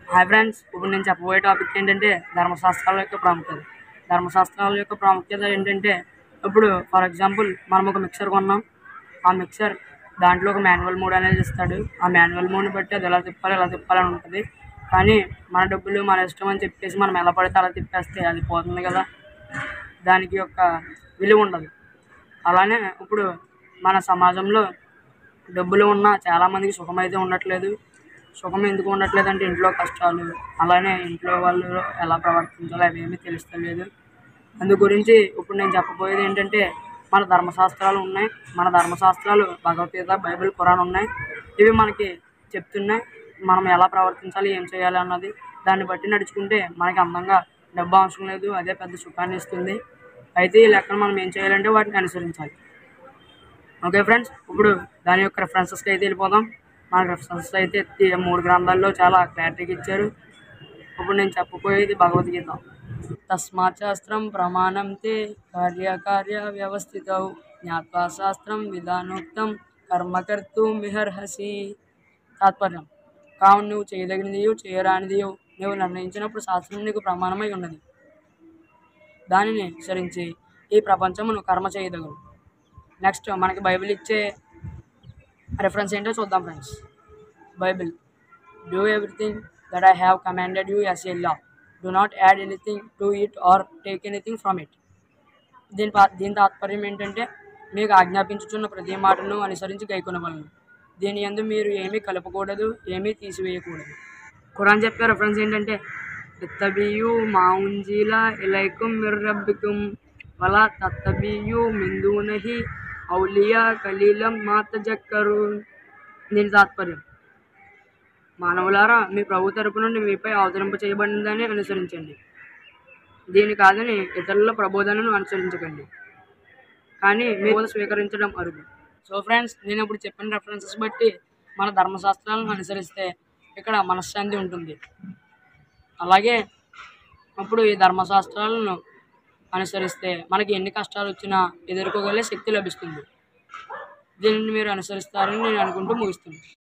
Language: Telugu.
హాయ్ ఫ్రెండ్స్, ఇప్పుడు నేను చెప్పబోయే టాపిక్ ఏంటంటే ధర్మశాస్త్రాల యొక్క ప్రాముఖ్యత. ధర్మశాస్త్రాల యొక్క ప్రాముఖ్యత ఏంటంటే, ఇప్పుడు ఫర్ ఎగ్జాంపుల్ మనం ఒక మిక్సర్ కొన్నాం. ఆ మిక్సర్ దాంట్లో ఒక మాన్యువల్ మోడ్ అనేది ఇస్తాడు. ఆ మాన్యువల్ మోడ్ని బట్టి అది ఎలా తిప్పాలి ఎలా తిప్పాలని ఉంటుంది. కానీ మన డబ్బులు మన ఇష్టం అని చెప్పేసి మనం ఎలా పడితే అలా తిప్పేస్తే అది పోతుంది కదా, దానికి యొక్క విలువ ఉండదు. అలానే ఇప్పుడు మన సమాజంలో డబ్బులు ఉన్నా చాలామందికి సుఖం అయితే ఉండట్లేదు. సుఖం ఎందుకు ఉండట్లేదు అంటే ఇంట్లో కష్టాలు, అలానే ఇంట్లో వాళ్ళు ఎలా ప్రవర్తించాలో అవేమీ తెలుస్తలేదు. అందు గురించి ఇప్పుడు నేను చెప్పబోయేది ఏంటంటే, మన ధర్మశాస్త్రాలు ఉన్నాయి. మన ధర్మశాస్త్రాలు భగవద్గీత, బైబిల్, ఖురాన్ ఉన్నాయి. ఇవి మనకి చెప్తున్నాయి మనం ఎలా ప్రవర్తించాలి, ఏం చేయాలి అన్నది. దాన్ని బట్టి నడుచుకుంటే మనకి అందంగా డబ్బు అవసరం లేదు, అదే పెద్ద సుఖాన్ని ఇస్తుంది. అయితే ఈ లెక్కను మనం ఏం చేయాలంటే వాటిని అనుసరించాలి. ఓకే ఫ్రెండ్స్, ఇప్పుడు దాని యొక్క రెఫరెన్సెస్కి అయితే వెళ్ళిపోదాం. మన రెఫరెన్సెస్ అయితే 3 గ్రంథాల్లో చాలా క్లారిటీగా ఇచ్చారు. ఇప్పుడు నేను చెప్పబోయేది భగవద్గీత. తస్మాత్ శాస్త్రం ప్రమాణం తే కార్యకార్య వ్యవస్థితౌ జ్ఞాత్వా శాస్త్రం విధానోక్తం కర్మకర్తుమిహర్హసి. తాత్పర్యం: కావున నువ్వు చేయదగినదియు చేయరానిదియు నువ్వు నిర్ణయించినప్పుడు శాస్త్రం నీకు ప్రమాణమై ఉన్నది. దానిని అనుసరించి ఈ ప్రపంచమును కర్మ చేయదగదు. నెక్స్ట్ మనకి బైబిల్ ఇచ్చే రెఫరెన్స్ ఏంటో చూద్దాం friends. Bible: do everything that I have commanded you as a law, do not add anything to it or take anything from it. దీని తాత్పర్యం ఏంటంటే, మీకు ఆజ్ఞాపించుచున్న ప్రతి మాటను అనుసరించి గైకొనవలెను. దీని యందు మీరు ఏమీ కలపకూడదు, ఏమీ తీసివేయకూడదు. ఖురాన్ చెప్పే రెఫరెన్స్ ఏంటంటే, ఇత్తబియు మా ఉంజిల ఇలైకుం మిర్ రబ్బికుం వలా తత్తబియు మిన్ దూనిహి ఔలియా కలీలం మా తజక్కరూన్. దీని తాత్పర్యం: మానవులారా, మీ ప్రభు తరపు నుండి మీపై అవతరింప చేయబడిందని అనుసరించండి. దీని కాదని ఇతరుల ప్రబోధనను అనుసరించకండి, కానీ మీరు స్వీకరించడం అరుదు. సో ఫ్రెండ్స్, నేను ఇప్పుడు చెప్పిన రెఫరెన్సెస్ బట్టి మన ధర్మశాస్త్రాలను అనుసరిస్తే ఇక్కడ మనశ్శాంతి ఉంటుంది. అలాగే ఇప్పుడు ఈ ధర్మశాస్త్రాలను అనుసరిస్తే మనకి ఎన్ని కష్టాలు వచ్చినా ఎదుర్కోగలిగే శక్తి లభిస్తుంది. దీనిని మీరు అనుసరిస్తారని నేను అనుకుంటూ ముగిస్తున్నాను.